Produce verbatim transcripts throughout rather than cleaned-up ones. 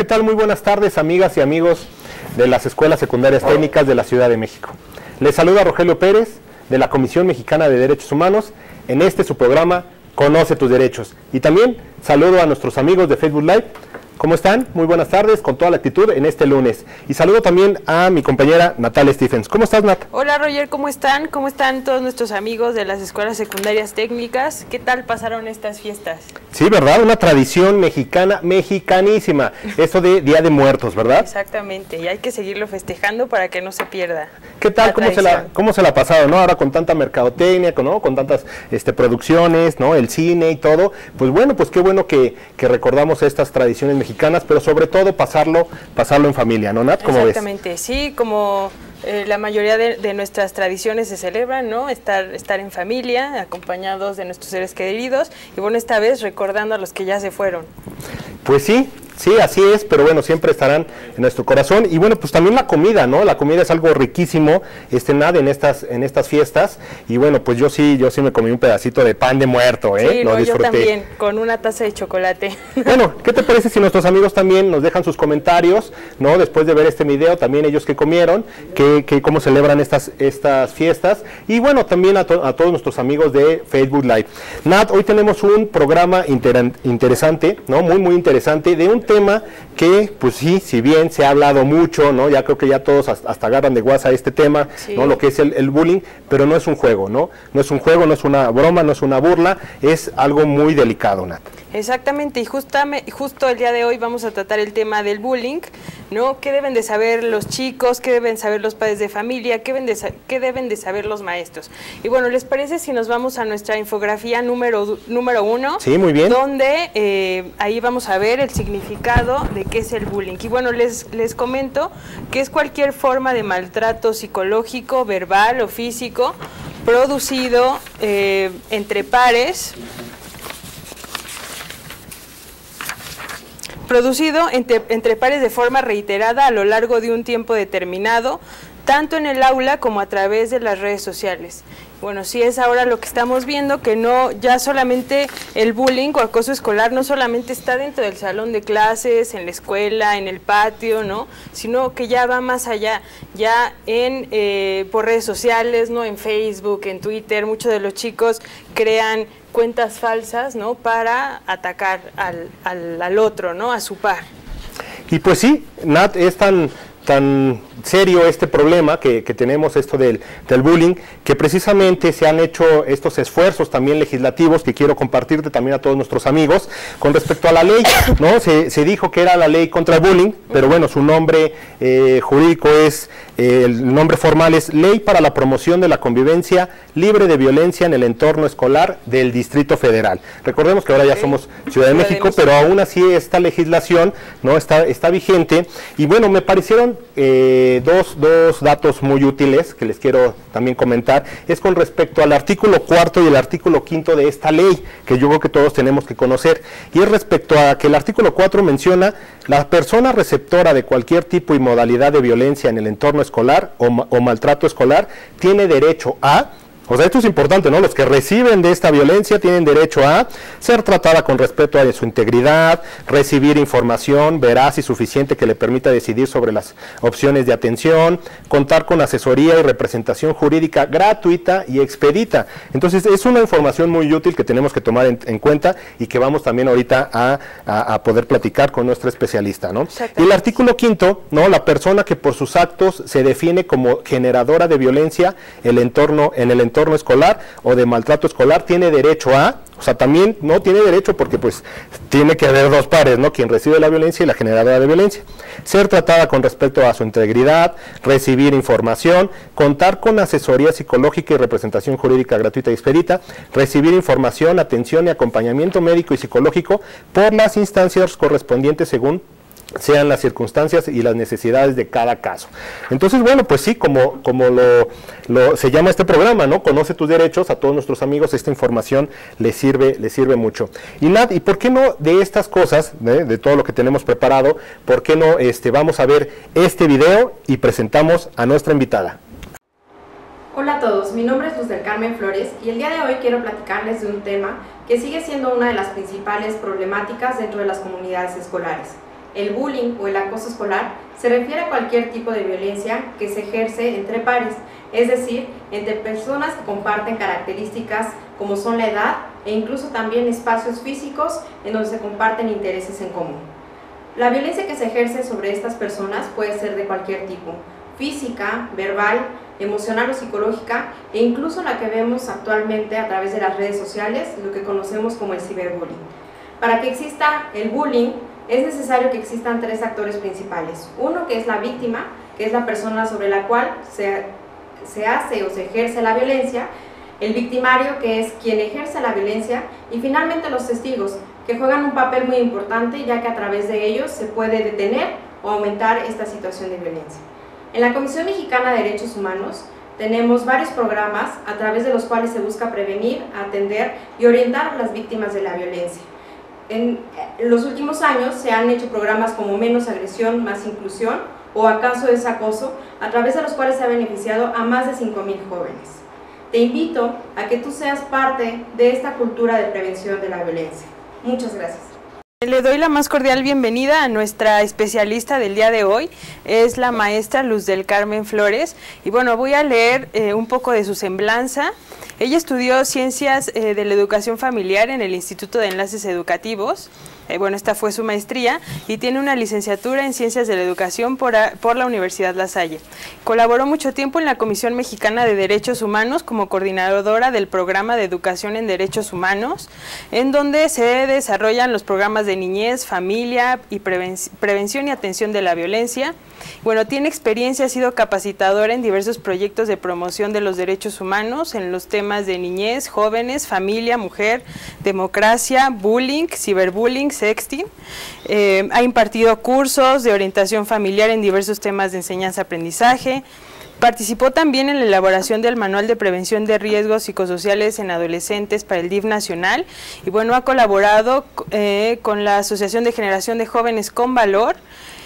¿qué tal? Muy buenas tardes, amigas y amigos de las Escuelas Secundarias Técnicas de la Ciudad de México. Les saluda Rogelio Pérez, de la Comisión Mexicana de Derechos Humanos, en este su programa Conoce tus Derechos. Y también saludo a nuestros amigos de Facebook Live. ¿Cómo están? Muy buenas tardes, con toda la actitud en este lunes. Y saludo también a mi compañera Natalia Stephens. ¿Cómo estás, Nat? Hola, Roger, ¿cómo están? ¿Cómo están todos nuestros amigos de las escuelas secundarias técnicas? ¿Qué tal pasaron estas fiestas? Sí, ¿verdad? Una tradición mexicana, mexicanísima. Eso de Día de Muertos, ¿verdad? Exactamente, y hay que seguirlo festejando para que no se pierda. ¿Qué tal? ¿Cómo se, la, ¿Cómo se la ha pasado, no? Ahora con tanta mercadotecnia, ¿no? Con tantas este, producciones, ¿no? El cine y todo. Pues bueno, pues qué bueno que, que recordamos estas tradiciones mexicanas, pero sobre todo pasarlo, pasarlo en familia, ¿no, Nat? ¿Cómo Exactamente, ves? Sí, como eh, la mayoría de, de nuestras tradiciones se celebran, ¿no? Estar, estar en familia, acompañados de nuestros seres queridos, y bueno, esta vez recordando a los que ya se fueron. Pues sí. Sí, así es, pero bueno, siempre estarán en nuestro corazón. Y bueno, pues también la comida, ¿no? La comida es algo riquísimo, este nada en estas en estas fiestas. Y bueno, pues yo sí, yo sí me comí un pedacito de pan de muerto, ¿eh? Sí, Lo no, disfruté. yo también, con una taza de chocolate. Bueno, ¿qué te parece si nuestros amigos también nos dejan sus comentarios, ¿no? Después de ver este video, también ellos que comieron, que, que cómo celebran estas estas fiestas. Y bueno, también a, to a todos nuestros amigos de Facebook Live. Nat, hoy tenemos un programa inter interesante, ¿no? Muy, muy interesante, de un tema que, pues sí, si bien se ha hablado mucho, ¿no? Ya creo que ya todos hasta, hasta agarran de guasa este tema, sí. ¿no? Lo que es el, el bullying, pero no es un juego, ¿no? No es un juego, no es una broma, no es una burla, es algo muy delicado, Nat. Exactamente, y justamente, justo el día de hoy vamos a tratar el tema del bullying, ¿no? ¿Qué deben de saber los chicos? ¿Qué deben saber los padres de familia? ¿Qué deben de, qué deben de saber los maestros? Y bueno, ¿les parece si nos vamos a nuestra infografía número, número uno? Sí, muy bien. Donde eh, ahí vamos a ver el significado de qué es el bullying. Y bueno, les, les comento que es cualquier forma de maltrato psicológico, verbal o físico producido eh, entre pares, producido entre, entre pares de forma reiterada a lo largo de un tiempo determinado, tanto en el aula como a través de las redes sociales. Bueno, sí es ahora lo que estamos viendo, que no, ya solamente el bullying o acoso escolar no solamente está dentro del salón de clases, en la escuela, en el patio, ¿no? Sino que ya va más allá, ya en eh, por redes sociales, ¿no? En Facebook, en Twitter, muchos de los chicos crean cuentas falsas, ¿no? Para atacar al, al, al otro, ¿no? A su par. Y pues sí, Nat, es tan, tan serio este problema que, que tenemos, esto del, del bullying, que precisamente se han hecho estos esfuerzos también legislativos que quiero compartirte también a todos nuestros amigos con respecto a la ley, ¿no? Se, se dijo que era la ley contra el bullying, pero bueno, su nombre eh, jurídico es, eh, el nombre formal es Ley para la Promoción de la Convivencia Libre de Violencia en el Entorno Escolar del Distrito Federal. Recordemos que ahora ya somos Ciudad de México, pero aún así esta legislación no está, está vigente. Y bueno, me parecieron eh, Dos, dos datos muy útiles que les quiero también comentar, es con respecto al artículo cuarto y el artículo quinto de esta ley, que yo creo que todos tenemos que conocer, y es respecto a que el artículo cuatro menciona: la persona receptora de cualquier tipo y modalidad de violencia en el entorno escolar o, o maltrato escolar tiene derecho a... O sea, esto es importante, ¿no? Los que reciben de esta violencia tienen derecho a ser tratada con respeto a su integridad, recibir información veraz y suficiente que le permita decidir sobre las opciones de atención, contar con asesoría y representación jurídica gratuita y expedita. Entonces, es una información muy útil que tenemos que tomar en, en cuenta y que vamos también ahorita a, a, a poder platicar con nuestra especialista, ¿no? Y el artículo quinto, ¿no? La persona que por sus actos se define como generadora de violencia el entorno, en el entorno entorno escolar o de maltrato escolar tiene derecho a, o sea, también no tiene derecho porque pues tiene que haber dos pares, ¿no? Quien recibe la violencia y la generadora de violencia. Ser tratada con respecto a su integridad, recibir información, contar con asesoría psicológica y representación jurídica gratuita y expedita, recibir información, atención y acompañamiento médico y psicológico por las instancias correspondientes según sean las circunstancias y las necesidades de cada caso. Entonces, bueno, pues sí, como, como lo, lo se llama este programa, ¿no? Conoce tus derechos, a todos nuestros amigos esta información les sirve, les sirve mucho. Y Nat, ¿y por qué no de estas cosas, de, de todo lo que tenemos preparado, por qué no este, vamos a ver este video y presentamos a nuestra invitada? Hola a todos, mi nombre es Luz del Carmen Flores y el día de hoy quiero platicarles de un tema que sigue siendo una de las principales problemáticas dentro de las comunidades escolares, El bullying o el acoso escolar se refiere a cualquier tipo de violencia que se ejerce entre pares, es decir, entre personas que comparten características como son la edad e incluso también espacios físicos en donde se comparten intereses en común. La violencia que se ejerce sobre estas personas puede ser de cualquier tipo, física, verbal, emocional o psicológica, e incluso la que vemos actualmente a través de las redes sociales, lo que conocemos como el ciberbullying. Para que exista el bullying, es necesario que existan tres actores principales. Uno, que es la víctima, que es la persona sobre la cual se, se hace o se ejerce la violencia, el victimario, que es quien ejerce la violencia, y finalmente los testigos, que juegan un papel muy importante, ya que a través de ellos se puede detener o aumentar esta situación de violencia. En la Comisión Mexicana de Derechos Humanos tenemos varios programas a través de los cuales se busca prevenir, atender y orientar a las víctimas de la violencia. En los últimos años se han hecho programas como Menos Agresión, Más Inclusión o Acaso es Acoso, a través de los cuales se ha beneficiado a más de cinco mil jóvenes. Te invito a que tú seas parte de esta cultura de prevención de la violencia. Muchas gracias. Le doy la más cordial bienvenida a nuestra especialista del día de hoy, es la maestra Luz del Carmen Flores, y bueno, voy a leer eh, un poco de su semblanza. Ella estudió Ciencias eh, de la Educación Familiar en el Instituto de Enlaces Educativos. Eh, bueno, esta fue su maestría y tiene una licenciatura en Ciencias de la Educación por, a, por la Universidad La Salle. Colaboró mucho tiempo en la Comisión Mexicana de Derechos Humanos como coordinadora del Programa de Educación en Derechos Humanos, en donde se desarrollan los programas de niñez, familia y preven prevención y atención de la violencia. Bueno, tiene experiencia, ha sido capacitadora en diversos proyectos de promoción de los derechos humanos en los temas de niñez, jóvenes, familia, mujer, democracia, bullying, ciberbullying, sexting. Eh, ha impartido cursos de orientación familiar en diversos temas de enseñanza-aprendizaje. Participó también en la elaboración del Manual de Prevención de Riesgos Psicosociales en Adolescentes para el D I F nacional y bueno, ha colaborado eh, con la Asociación de Generación de Jóvenes con Valor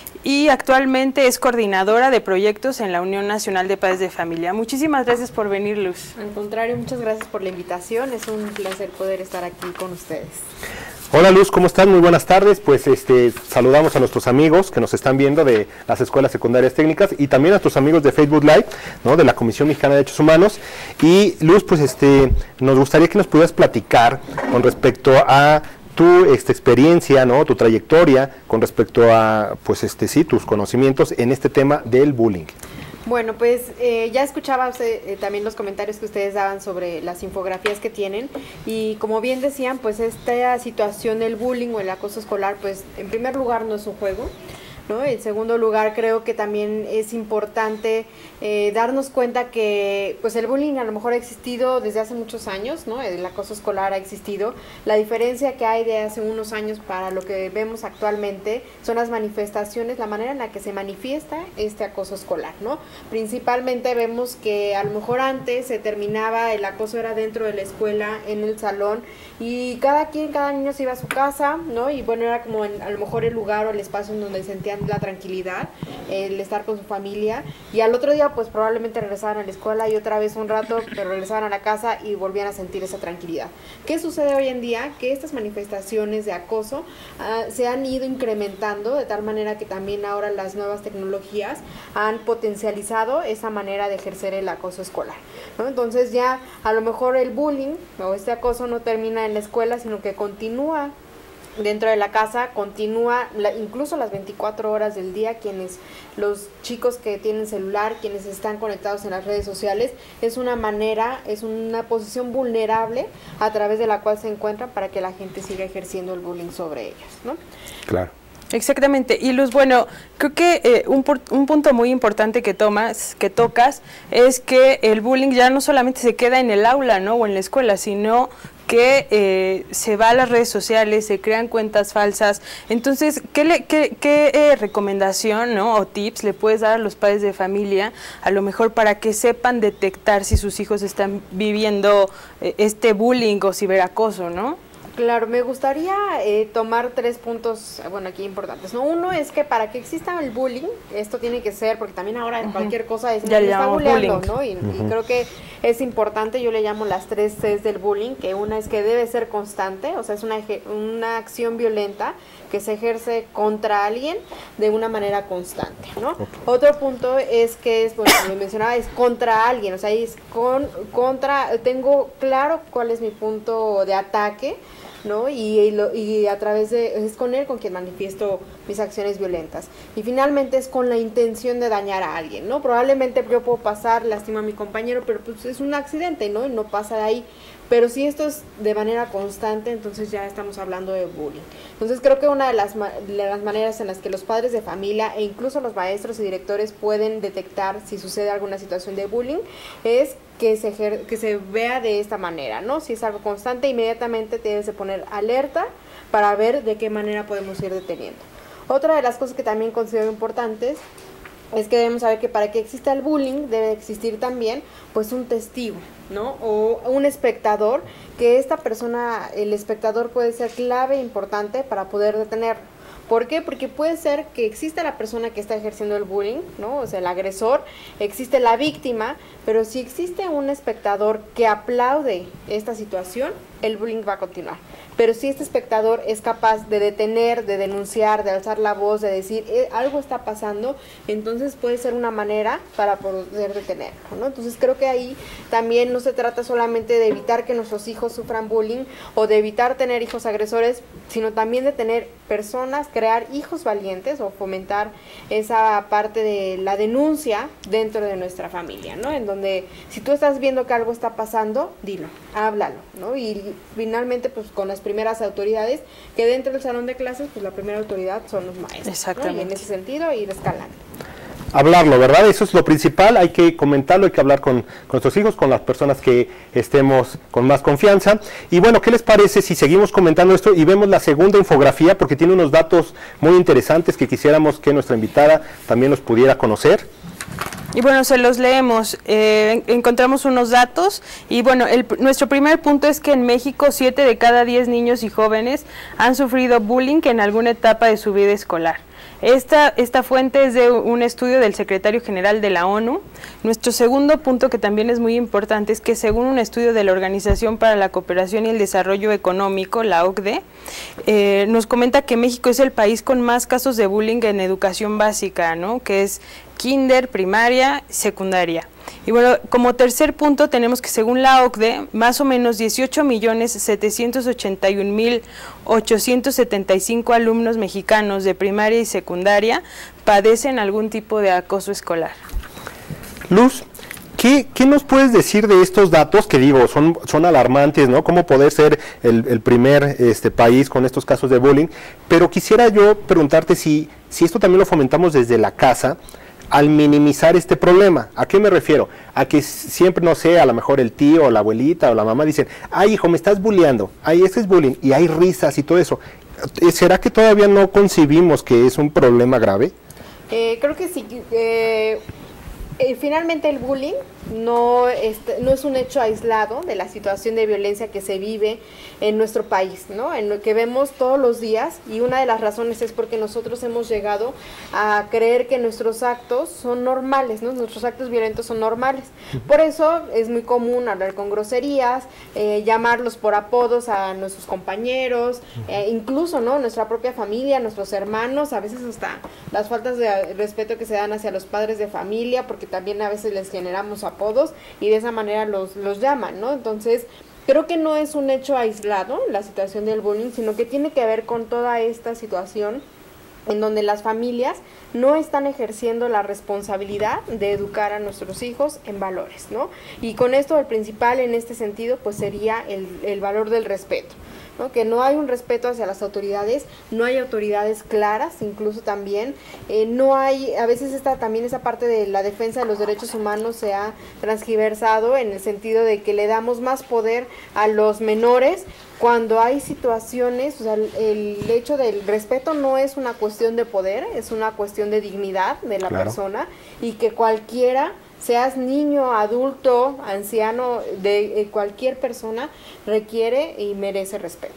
y actualmente es coordinadora de proyectos en la Unión Nacional de Padres de Familia. Muchísimas gracias por venir, Luz. Al contrario, muchas gracias por la invitación, es un placer poder estar aquí con ustedes. Hola Luz, ¿cómo están? Muy buenas tardes. Pues este saludamos a nuestros amigos que nos están viendo de las escuelas secundarias técnicas y también a nuestros amigos de Facebook Live, ¿no?, de la Comisión Mexicana de Derechos Humanos. Y Luz, pues este nos gustaría que nos pudieras platicar con respecto a tu esta experiencia, ¿no?, tu trayectoria con respecto a, pues este sí, tus conocimientos en este tema del bullying. Bueno, pues eh, ya escuchaba eh, también los comentarios que ustedes daban sobre las infografías que tienen y como bien decían, pues esta situación del bullying o el acoso escolar, pues en primer lugar no es un juego, ¿no? En segundo lugar, creo que también es importante eh, darnos cuenta que pues el bullying a lo mejor ha existido desde hace muchos años, ¿no? El acoso escolar ha existido. La diferencia que hay de hace unos años para lo que vemos actualmente son las manifestaciones, la manera en la que se manifiesta este acoso escolar, ¿no? Principalmente vemos que a lo mejor antes se terminaba, el acoso era dentro de la escuela, en el salón, y cada quien, cada niño se iba a su casa, ¿no? Y bueno, era como en, a lo mejor el lugar o el espacio en donde sentían la tranquilidad, el estar con su familia, y al otro día pues probablemente regresaban a la escuela y otra vez un rato, pero regresaban a la casa y volvían a sentir esa tranquilidad. ¿Qué sucede hoy en día? Que estas manifestaciones de acoso uh, se han ido incrementando de tal manera que también ahora las nuevas tecnologías han potencializado esa manera de ejercer el acoso escolar, ¿no? Entonces ya a lo mejor el bullying o este acoso no termina en la escuela, sino que continúa dentro de la casa, continúa la, incluso las veinticuatro horas del día. Quienes, los chicos que tienen celular, quienes están conectados en las redes sociales, es una manera, es una posición vulnerable a través de la cual se encuentran para que la gente siga ejerciendo el bullying sobre ellos, ¿no? Claro. Exactamente, y Luz, bueno, creo que eh, un, un punto muy importante que tomas, que tocas, es que el bullying ya no solamente se queda en el aula, ¿no?, o en la escuela, sino que eh, se va a las redes sociales, se crean cuentas falsas. Entonces, ¿qué, le, qué, qué eh, recomendación, ¿no?, o tips le puedes dar a los padres de familia, a lo mejor para que sepan detectar si sus hijos están viviendo eh, este bullying o ciberacoso, ¿no? Claro, me gustaría eh, tomar tres puntos, bueno, aquí importantes, ¿no? Uno es que para que exista el bullying, esto tiene que ser, porque también ahora uh-huh. cualquier cosa es, ya le está bulleando, ¿no? Y, uh-huh. y creo que es importante, yo le llamo las tres Cs del bullying, que una es que debe ser constante, o sea, es una, una acción violenta que se ejerce contra alguien de una manera constante, ¿no? Okay. Otro punto es que es, bueno, como mencionaba, es contra alguien, o sea, es con, contra, tengo claro cuál es mi punto de ataque, ¿no? Y, y, lo, y a través de, es con él con quien manifiesto mis acciones violentas. Y finalmente es con la intención de dañar a alguien, ¿no? Probablemente yo puedo pasar, lastimo a mi compañero, pero pues es un accidente, ¿no? Y no pasa de ahí. Pero si esto es de manera constante, entonces ya estamos hablando de bullying. Entonces creo que una de las, de las maneras en las que los padres de familia e incluso los maestros y directores pueden detectar si sucede alguna situación de bullying es que se, ejer- que se vea de esta manera, ¿no? Si es algo constante, inmediatamente te debes de poner alerta para ver de qué manera podemos ir deteniendo. Otra de las cosas que también considero importantes es que debemos saber que para que exista el bullying debe existir también pues un testigo, ¿no? O un espectador, que esta persona, el espectador puede ser clave e importante para poder detenerlo. ¿Por qué? Porque puede ser que exista la persona que está ejerciendo el bullying, ¿no? O sea, el agresor, existe la víctima, pero si existe un espectador que aplaude esta situación, el bullying va a continuar. Pero si este espectador es capaz de detener, de denunciar, de alzar la voz, de decir eh, algo está pasando, entonces puede ser una manera para poder detenerlo, ¿no? Entonces creo que ahí también no se trata solamente de evitar que nuestros hijos sufran bullying o de evitar tener hijos agresores, sino también de tener personas, crear hijos valientes o fomentar esa parte de la denuncia dentro de nuestra familia, ¿no? En donde si tú estás viendo que algo está pasando, dilo, háblalo, ¿no? Y finalmente pues con las primeras autoridades, que dentro del salón de clases pues la primera autoridad son los maestros. Exactamente. ¿no? Y en ese sentido ir escalando. Hablarlo, ¿verdad? Eso es lo principal, hay que comentarlo, hay que hablar con, con nuestros hijos, con las personas que estemos con más confianza. Y bueno, ¿qué les parece si seguimos comentando esto y vemos la segunda infografía? Porque tiene unos datos muy interesantes que quisiéramos que nuestra invitada también los pudiera conocer. Y bueno, se los leemos, eh, encontramos unos datos y bueno, el, nuestro primer punto es que en México siete de cada diez niños y jóvenes han sufrido bullying en alguna etapa de su vida escolar. Esta, esta fuente es de un estudio del secretario general de la ONU. Nuestro segundo punto, que también es muy importante, es que según un estudio de la Organización para la Cooperación y el Desarrollo Económico, la O C D E, eh, nos comenta que México es el país con más casos de bullying en educación básica, ¿no? Que es kinder, primaria, secundaria. Y bueno, como tercer punto tenemos que según la O C D E, más o menos dieciocho millones setecientos ochenta y un mil ochocientos setenta y cinco alumnos mexicanos de primaria y secundaria padecen algún tipo de acoso escolar. Luz, ¿qué, qué nos puedes decir de estos datos que digo, son, son alarmantes, ¿no? Cómo poder ser el, el primer este, país con estos casos de bullying, pero quisiera yo preguntarte si, si esto también lo fomentamos desde la casa, al minimizar este problema. ¿A qué me refiero? A que siempre, no sé, a lo mejor el tío o la abuelita o la mamá dicen, ay hijo, me estás bulleando, ay, ese es bullying, y hay risas y todo eso. ¿Será que todavía no concibimos que es un problema grave? Eh, creo que sí. Eh, eh, finalmente el bullying no es, no es un hecho aislado de la situación de violencia que se vive en nuestro país, ¿no? En lo que vemos todos los días, y una de las razones es porque nosotros hemos llegado a creer que nuestros actos son normales, ¿no? Nuestros actos violentos son normales. Por eso es muy común hablar con groserías, eh, llamarlos por apodos a nuestros compañeros, eh, incluso, ¿no? Nuestra propia familia, nuestros hermanos, a veces hasta las faltas de respeto que se dan hacia los padres de familia, porque también a veces les generamos apodos apodos y de esa manera los, los llaman, ¿no? Entonces, creo que no es un hecho aislado la situación del bullying, sino que tiene que ver con toda esta situación en donde las familias no están ejerciendo la responsabilidad de educar a nuestros hijos en valores, ¿no? Y con esto el principal en este sentido pues sería el, el valor del respeto, ¿no? Que no hay un respeto hacia las autoridades, no hay autoridades claras, incluso también, eh, no hay, a veces está también esa parte de la defensa de los derechos humanos se ha transgiversado en el sentido de que le damos más poder a los menores cuando hay situaciones, o sea, el, el hecho del respeto no es una cuestión de poder, es una cuestión de dignidad de la claro. persona, y que cualquiera, seas niño, adulto, anciano, de eh, cualquier persona, requiere y merece respeto.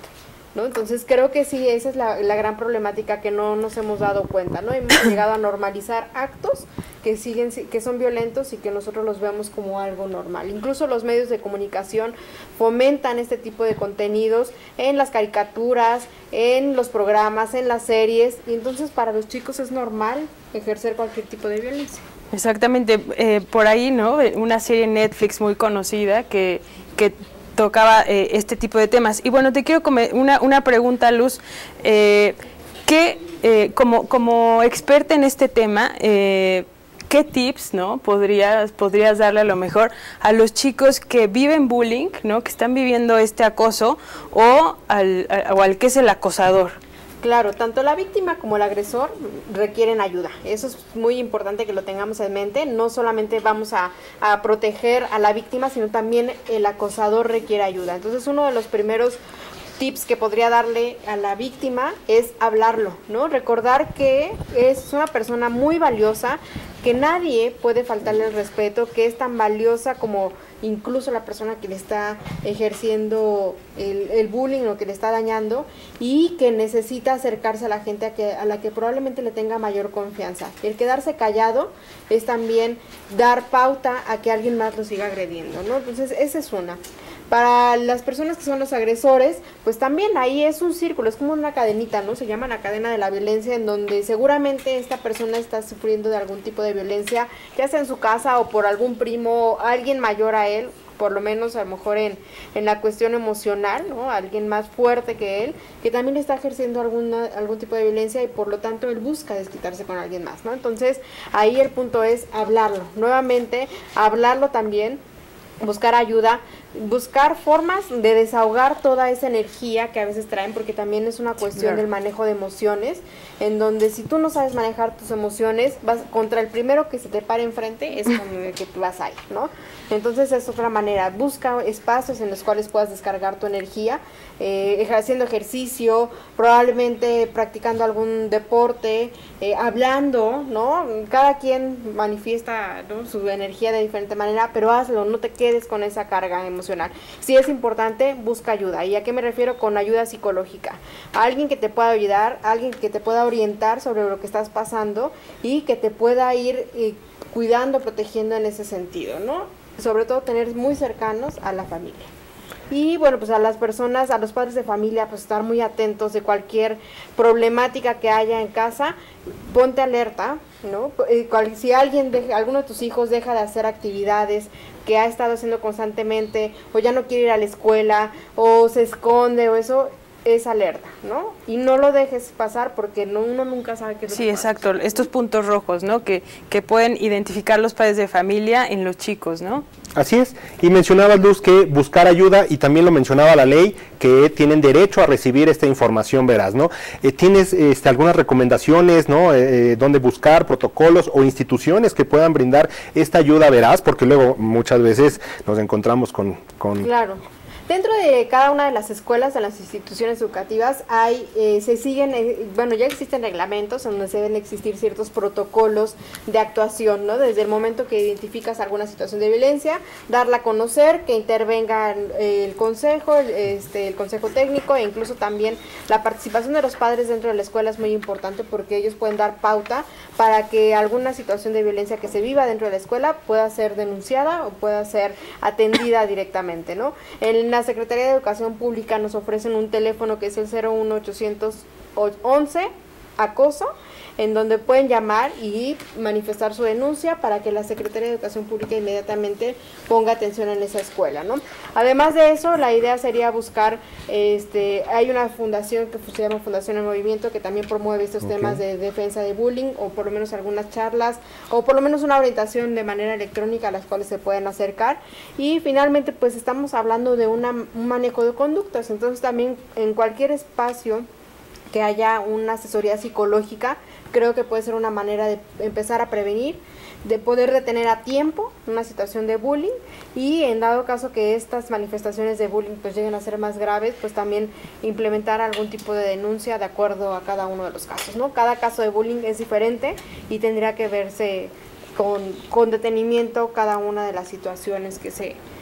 ¿no? Entonces creo que sí, esa es la, la gran problemática que no nos hemos dado cuenta, ¿no? Hemos llegado a normalizar actos que siguen, que son violentos y que nosotros los vemos como algo normal. Incluso los medios de comunicación fomentan este tipo de contenidos en las caricaturas, en los programas, en las series, y entonces para los chicos es normal ejercer cualquier tipo de violencia. Exactamente, eh, por ahí, ¿no? Una serie en Netflix muy conocida que, que tocaba eh, este tipo de temas. Y bueno, te quiero comer una, una pregunta, Luz, eh, que eh, como, como experta en este tema, eh, ¿qué tips, no, podrías, podrías darle a lo mejor a los chicos que viven bullying, ¿no? Que están viviendo este acoso, o al, a, o al que es el acosador? Claro, tanto la víctima como el agresor requieren ayuda. Eso es muy importante que lo tengamos en mente. No solamente vamos a, a proteger a la víctima, sino también el acosador requiere ayuda. Entonces, uno de los primeros tips que podría darle a la víctima es hablarlo, ¿no? Recordar que es una persona muy valiosa, que nadie puede faltarle el respeto, que es tan valiosa como incluso la persona que le está ejerciendo el, el bullying o que le está dañando, y que necesita acercarse a la gente a, que, a la que probablemente le tenga mayor confianza. El quedarse callado es también dar pauta a que alguien más lo siga agrediendo, ¿no? Entonces, esa es una. Para las personas que son los agresores, pues también ahí es un círculo, es como una cadenita, ¿no? Se llama la cadena de la violencia, en donde seguramente esta persona está sufriendo de algún tipo de violencia, ya sea en su casa o por algún primo, alguien mayor a él, por lo menos a lo mejor en, en la cuestión emocional, ¿no? Alguien más fuerte que él, que también está ejerciendo alguna, algún tipo de violencia, y por lo tanto él busca desquitarse con alguien más, ¿no? Entonces ahí el punto es hablarlo, nuevamente hablarlo también, buscar ayuda, buscar formas de desahogar toda esa energía que a veces traen, porque también es una cuestión claro. del manejo de emociones, en donde si tú no sabes manejar tus emociones, vas contra el primero que se te pare enfrente, es con el que tú vas a ir, ¿no? Entonces es otra manera, busca espacios en los cuales puedas descargar tu energía, eh, haciendo ejercicio, probablemente practicando algún deporte, eh, hablando, ¿no? Cada quien manifiesta, ¿no?, su energía de diferente manera, pero hazlo, no te quedes con esa carga emocional. Si es importante, busca ayuda. ¿Y a qué me refiero con ayuda psicológica? A alguien que te pueda ayudar, alguien que te pueda orientar sobre lo que estás pasando y que te pueda ir eh, cuidando, protegiendo en ese sentido, ¿no? Sobre todo tener muy cercanos a la familia. Y bueno, pues a las personas, a los padres de familia, pues estar muy atentos de cualquier problemática que haya en casa, ponte alerta, ¿no? Si alguien, deja, alguno de tus hijos deja de hacer actividades que ha estado haciendo constantemente, o ya no quiere ir a la escuela, o se esconde, o eso, es alerta, ¿no? Y no lo dejes pasar, porque no, uno nunca sabe qué es lo Sí, que exacto, estos puntos rojos, ¿no? Que, que pueden identificar los padres de familia en los chicos, ¿no? Así es, y mencionaba Luz que buscar ayuda, y también lo mencionaba la ley, que tienen derecho a recibir esta información veraz, ¿no? Eh, ¿Tienes este, algunas recomendaciones, ¿no? Eh, dónde buscar, protocolos o instituciones que puedan brindar esta ayuda veraz? Porque luego muchas veces nos encontramos con... con Claro. Dentro de cada una de las escuelas, de las instituciones educativas, hay, eh, se siguen, eh, bueno, ya existen reglamentos en donde se deben existir ciertos protocolos de actuación, ¿no? Desde el momento que identificas alguna situación de violencia, darla a conocer, que intervenga el consejo, el, este, el consejo técnico, e incluso también la participación de los padres dentro de la escuela es muy importante, porque ellos pueden dar pauta para que alguna situación de violencia que se viva dentro de la escuela pueda ser denunciada o pueda ser atendida directamente, ¿no? En la Secretaría de Educación Pública nos ofrecen un teléfono que es el cero uno ochocientos once acoso, en donde pueden llamar y manifestar su denuncia para que la Secretaría de Educación Pública inmediatamente ponga atención en esa escuela, ¿no? Además de eso, la idea sería buscar, este, hay una fundación que se llama Fundación en Movimiento, que también promueve estos okay. temas de defensa de bullying, o por lo menos algunas charlas, o por lo menos una orientación de manera electrónica a las cuales se pueden acercar. Y finalmente, pues estamos hablando de una, un manejo de conductas, entonces también en cualquier espacio que haya una asesoría psicológica, creo que puede ser una manera de empezar a prevenir, de poder detener a tiempo una situación de bullying, y en dado caso que estas manifestaciones de bullying pues lleguen a ser más graves, pues también implementar algún tipo de denuncia de acuerdo a cada uno de los casos, ¿no? Cada caso de bullying es diferente y tendría que verse con, con detenimiento cada una de las situaciones que se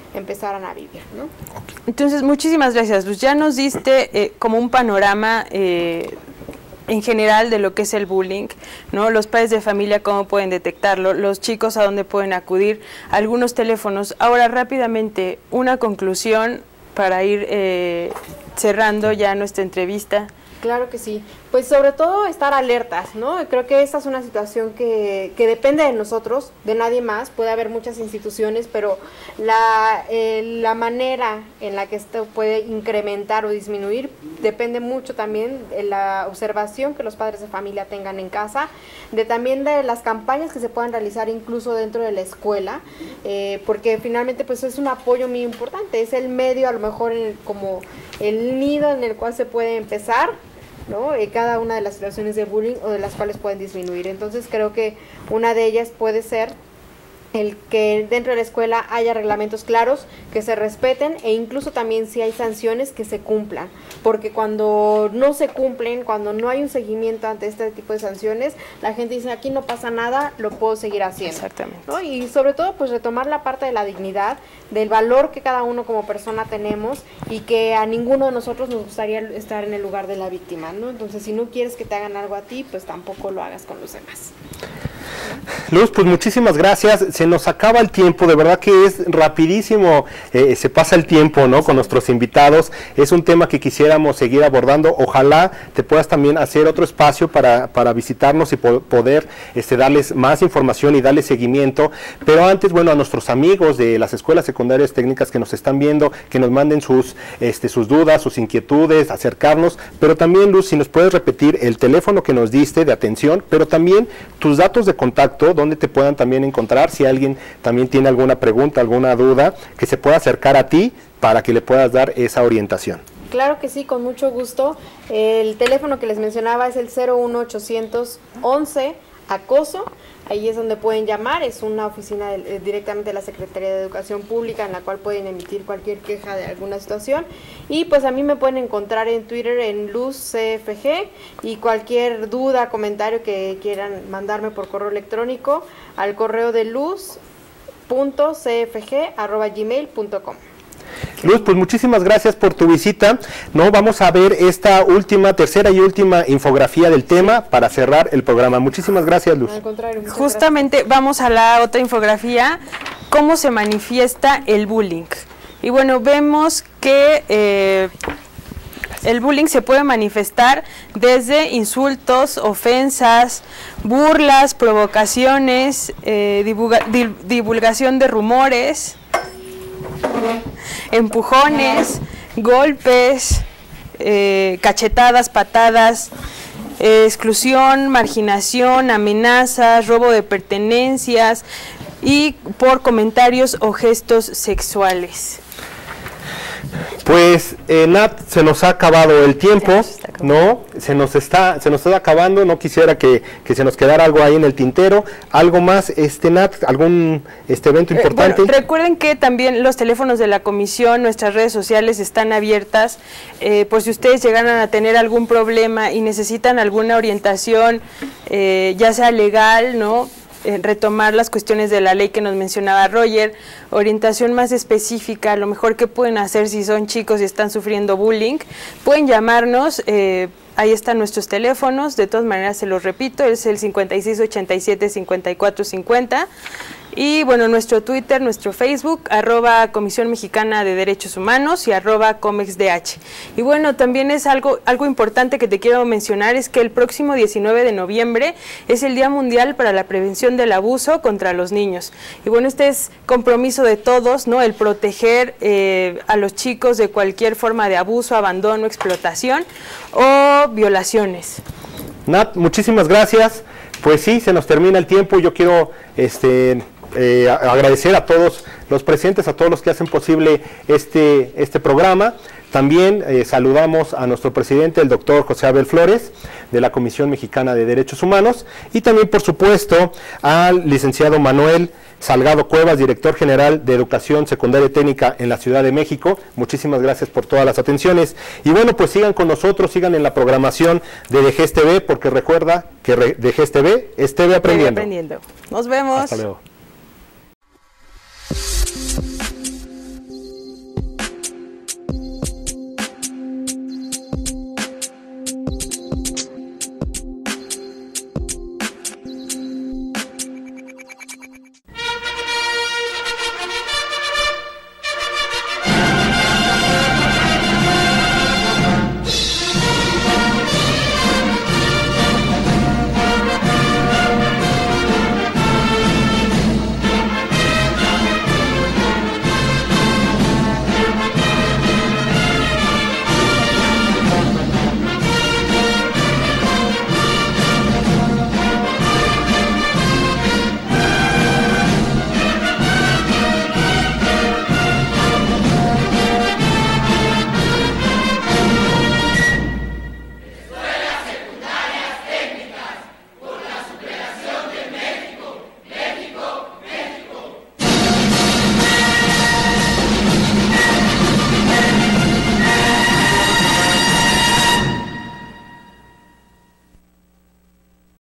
empezaran a vivir, ¿no? Entonces, muchísimas gracias, Luz. Ya nos diste eh, como un panorama eh, en general de lo que es el bullying, ¿no? Los padres de familia, cómo pueden detectarlo, los chicos a dónde pueden acudir, algunos teléfonos. Ahora, rápidamente, una conclusión para ir eh, cerrando ya nuestra entrevista. Claro que sí. Pues sobre todo estar alertas, ¿no? Creo que esta es una situación que, que depende de nosotros, de nadie más. Puede haber muchas instituciones, pero la, eh, la manera en la que esto puede incrementar o disminuir depende mucho también de la observación que los padres de familia tengan en casa, de también de las campañas que se puedan realizar incluso dentro de la escuela, eh, porque finalmente pues es un apoyo muy importante, es el medio a lo mejor en el, como el nido en el cual se puede empezar, ¿no? Eh, cada una de las situaciones de bullying o de las cuales pueden disminuir. Entonces creo que una de ellas puede ser el que dentro de la escuela haya reglamentos claros, que se respeten e incluso también si hay sanciones que se cumplan, porque cuando no se cumplen, cuando no hay un seguimiento ante este tipo de sanciones, la gente dice aquí no pasa nada, lo puedo seguir haciendo. Exactamente. ¿No? Y sobre todo pues retomar la parte de la dignidad, del valor que cada uno como persona tenemos y que a ninguno de nosotros nos gustaría estar en el lugar de la víctima, ¿no? Entonces si no quieres que te hagan algo a ti, pues tampoco lo hagas con los demás. Luz, pues muchísimas gracias, se nos acaba el tiempo, de verdad que es rapidísimo, eh, se pasa el tiempo, ¿no? Con nuestros invitados, es un tema que quisiéramos seguir abordando, ojalá te puedas también hacer otro espacio para, para visitarnos y po poder este, darles más información y darles seguimiento, pero antes, bueno, a nuestros amigos de las escuelas secundarias técnicas que nos están viendo, que nos manden sus, este, sus dudas, sus inquietudes, acercarnos, pero también, Luz, si nos puedes repetir el teléfono que nos diste de atención, pero también tus datos de contacto, donde te puedan también encontrar, si alguien también tiene alguna pregunta, alguna duda, que se pueda acercar a ti para que le puedas dar esa orientación. Claro que sí, con mucho gusto. El teléfono que les mencionaba es el cero uno ochocientos once acoso. Ahí es donde pueden llamar, es una oficina de, eh, directamente de la Secretaría de Educación Pública en la cual pueden emitir cualquier queja de alguna situación. Y pues a mí me pueden encontrar en Twitter en Luz C F G y cualquier duda, comentario que quieran mandarme por correo electrónico al correo de luz punto c f g arroba gmail punto com. Luz, pues muchísimas gracias por tu visita, ¿no? Vamos a ver esta última, tercera y última infografía del tema para cerrar el programa. Muchísimas gracias, Luz. Al contrario, muchas Justamente gracias. Vamos a la otra infografía, cómo se manifiesta el bullying. Y bueno, vemos que eh, el bullying se puede manifestar desde insultos, ofensas, burlas, provocaciones, eh, divulga, di, divulgación de rumores, empujones, golpes, eh, cachetadas, patadas, eh, exclusión, marginación, amenazas, robo de pertenencias y por comentarios o gestos sexuales. Pues, eh, Nat, se nos ha acabado el tiempo, ¿no? Se nos está, se nos está acabando, no quisiera que, que se nos quedara algo ahí en el tintero. ¿Algo más, este Nat, algún este evento importante? Eh, bueno, recuerden que también los teléfonos de la comisión, nuestras redes sociales están abiertas, eh, por si ustedes llegaran a tener algún problema y necesitan alguna orientación, eh, ya sea legal, ¿no? Eh, retomar las cuestiones de la ley que nos mencionaba Roger, orientación más específica, lo mejor que pueden hacer si son chicos y están sufriendo bullying, pueden llamarnos, eh, ahí están nuestros teléfonos, de todas maneras se los repito, es el cincuenta y seis ochenta y siete cincuenta y cuatro cincuenta. Y bueno, nuestro Twitter, nuestro Facebook, arroba Comisión Mexicana de Derechos Humanos y arroba ComexDH. Y bueno, también es algo, algo importante que te quiero mencionar, es que el próximo diecinueve de noviembre es el Día Mundial para la Prevención del Abuso contra los Niños. Y bueno, este es compromiso de todos, ¿no? El proteger eh, a los chicos de cualquier forma de abuso, abandono, explotación o violaciones. Nat, muchísimas gracias. Pues sí, se nos termina el tiempo. Yo quiero este, eh, agradecer a todos los presentes, a todos los que hacen posible este, este programa. También eh, saludamos a nuestro presidente, el doctor José Abel Flores, de la Comisión Mexicana de Derechos Humanos, y también, por supuesto, al licenciado Manuel Salgado Cuevas, director general de Educación Secundaria Técnica en la Ciudad de México. Muchísimas gracias por todas las atenciones. Y bueno, pues sigan con nosotros, sigan en la programación de D G E S T V, porque recuerda que D G E S T V es T V aprendiendo. aprendiendo. Nos vemos. Hasta luego.